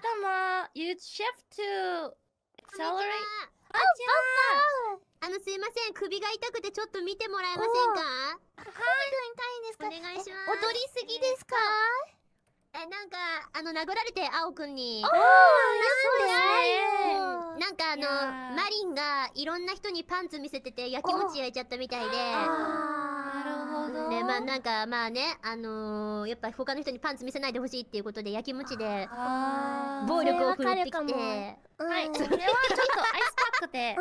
頭 You shift to accelerate すいません、首が痛くてちょっと見てもらえませんか？ はい、痛いんですか？ お願いします。 踊りすぎですか？ なんか殴られて青くんに。 そうですね。 なんかマリンがいろんな人にパンツ見せてて焼き餅焼いちゃったみたいで。 なるほど。 でなんかまあねやっぱ他の人にパンツ見せないでほしいっていうことで焼き餅で暴力を振るってきて。 はい、それはちょっとアイスパックで。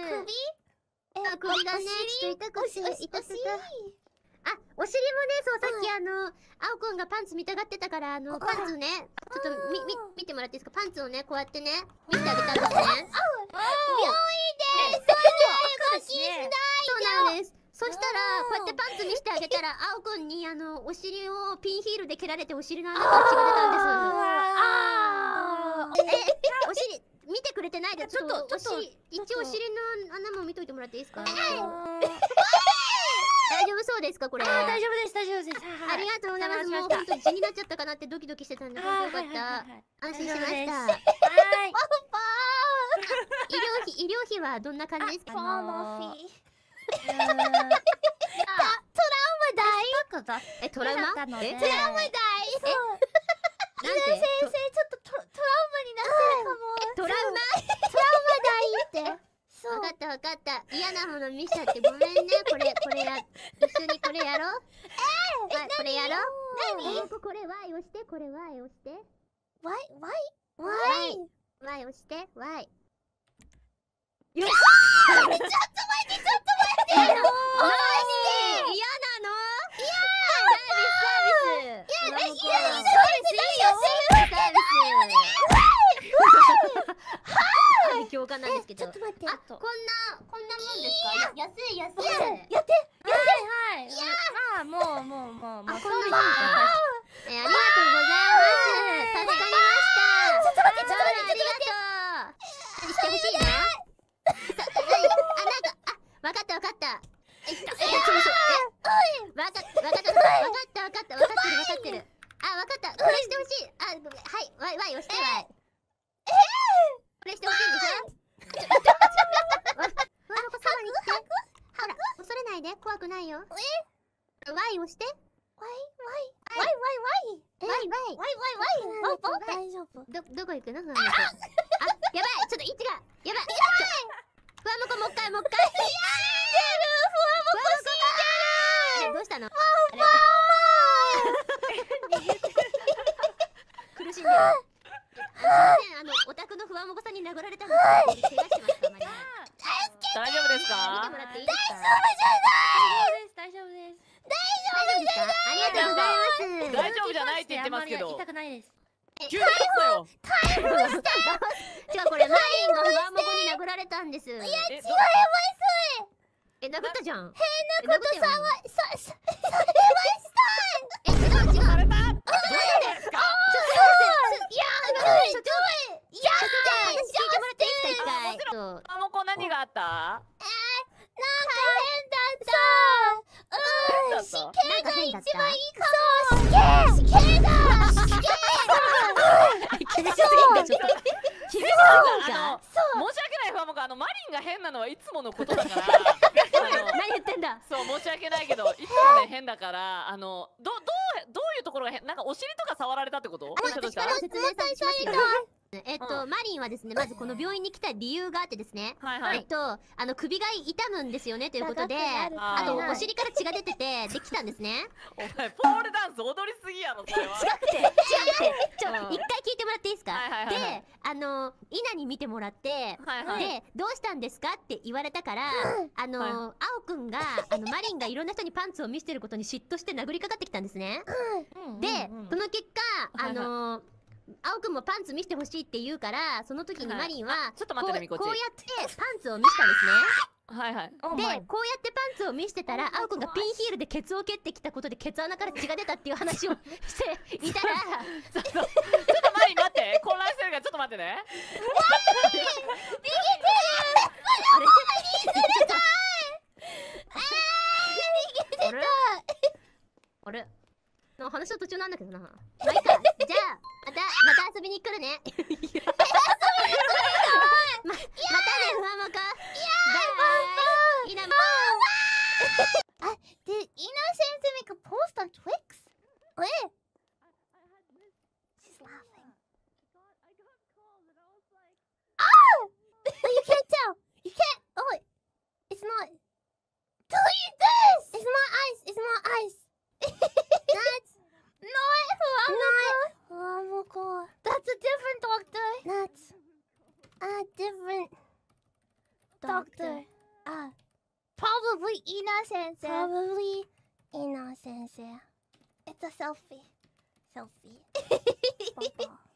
首がねちょっと痛くて痛くて。お尻もね、そう、さっき青くんがパンツ見たがってたから、パンツね、ちょっと見てもらっていいですか？パンツをね、こうやってね、見てあげたんですね。 病院です。 そうなんです。そしたら、こうやってパンツ見せてあげたら、青くんにお尻をピンヒールで蹴られてお尻の穴から血が出たんです。お尻、見てくれてないで、ちょっと、一応お尻の穴も見といてもらっていいですか？大丈夫そうですかこれ？ 大丈夫です、大丈夫です。 ありがとうございます。もう本当に血になっちゃったかなってドキドキしてたんで、本当よかった。安心しました。はい。医療費はどんな感じですか？ トラウマ代。 トラウマ？ トラウマ代。 なんで？ 先生、ちょっとトラウマになってるかも。 トラウマ代って。 わかったわかった。嫌なもの見しちゃってごめんね。これ一緒にこれやろう。これやろう。何？これ Y 押して、これ Y 押して。 Y 押して、Y。 よし！ちょっと待って！ 嫌なの？共感なんですけど。 ちょっと待って。 こんなもんですか？安い。 やって。 はい。まあもう。 こんなもんか。ありがとうございます。助かりました。 ちょっと待って。 何してほしいの？わかった。わかってる。わかった。これしてほしい。はい、Y 押して。これしてほしいんでしょ？ふわもこそばに来て。ほら、恐れないで。怖くないよ。Y 押して。 Y。大丈夫。 どこ行くの？ふわもこ。やばい。ちょっと位置が。やばい。ふわもこもう一回。死んでる。どうしたの？苦しんでる。お宅のふわもこさんに殴られたんですけど、怪我してますか？ 大丈夫ですか？ 見てもらっていいですか？ 大丈夫です。 ありがとうございます。 大丈夫じゃないって言ってますけど。 痛くないです。 急に来たよ。 違う、これマリンがふわもこに殴られたんです。 やばい殴ったじゃん。 変なことされました。 違う。 された。 どうですか？ いや聞いてもらっていいですか？一回。 あもこ何があった？ なんか変だった。死刑が一番いいかも。死刑だ。 厳しすぎんかちょっと。厳しすぎんか。 申し訳ないふわもこ、マリンが変なのはいつものことだから。 何言ってんだ。 そう申し訳ないけど、いつもね変だからどういうところが変？なんかお尻とか触られたってこと？ 私から説明しますよ。マリンはですね、まずこの病院に来た理由があってですね、首が痛むんですよねということで、あとお尻から血が出ててできたんですね。 お前ポールダンス踊りすぎやろそれは。 違くて一回聞いてもらっていいですか？で、イナに見てもらって、でどうしたんですかって言われたから、青くんがマリンがいろんな人にパンツを見せてることに嫉妬して殴りかかってきたんですね。でその結果青くんもパンツ見せてほしいって言うから、その時にマリンはちょっと待ってね、みこち。 こうやってパンツを見せたんですね。で、こうやってパンツを見せてたら、青くんがピンヒールでケツを蹴ってきたことでケツ穴から血が出たっていう話をしていたら、 ちょっとマリン待って、混乱してるからちょっと待ってね。あれ？話の途中なんだけどな。まあいいか。じゃあまた遊びに来るね。 ね。またね、ふわもこ。バイ。Ina, Did Ina Sensei make a post on Twix? Where? She's laughing. Oh! You can't tell. You can't. Oh, wait. It's not. Delete this! It's not ice. It's not ice. That's not Huamoko. That's a different doctor. That's a different doctor. Probably Ina Sensei. Probably Ina Sensei. It's a selfie. Selfie.